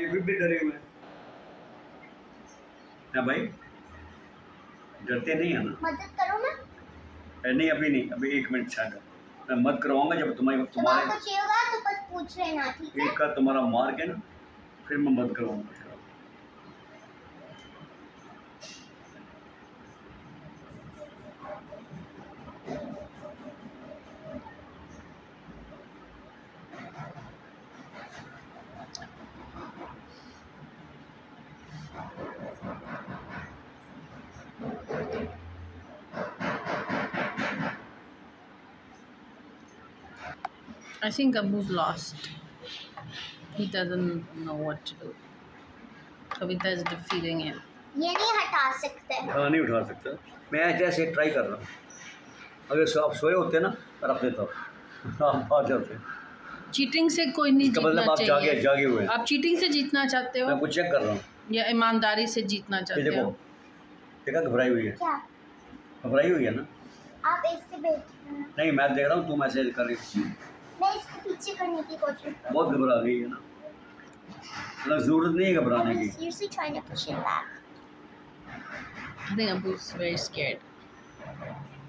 ये भी डरे हुए हैं ना भाई, डरते नहीं है ना। मदद करो मैं। नहीं अभी नहीं, अभी 1 मिनट छाड़, मैं मत करवाऊंगा जब जब आपको तुम्हारे चाहिए होगा तो बस पूछ लेना, ठीक है? एक का तुम्हारा मार के ना फिर मैं मत करवाऊंगा। I think Abu's lost. He doesn't know what to do. Kavita is defeating him. ये नहीं हटा सकते। हाँ नहीं उठा सकता, मैं जैसे ट्राई कर रहा हूँ। अगर आप सोए होते ना रख देता आप आ जाते। चीटिंग से कोई नहीं जीतना मतलब आप चाहिए। जागे हुए। आप चीटिंग से जीतना चाहते हो? मैं कुछ चेक कर रहा हूँ। या ईमानदारी से जीतना चाहते हो? देखा घबराई हुई है। क्या घबराई हुई है ना? आप इससे बैठ। नहीं मैं देख रहा हूँ, तू मैसेज कर रही है। मैं इसको पीछे करने की कोशिश। बहुत घबरा गई है ना, मतलब जरूरत नहीं है घबराने की। Seriously trying to push it back. I think Abu's very scared.